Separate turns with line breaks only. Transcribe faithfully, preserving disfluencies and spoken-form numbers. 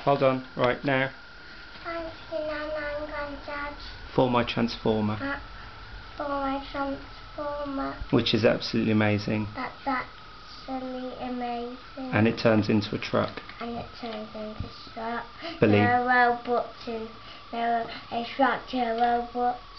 Hold on. Right now. For my transformer.
Uh, for my transformer.
Which is absolutely amazing.
That's absolutely amazing.
And it turns into a truck.
And it turns into a truck.
Believe.
There are robots in there are a structure robot.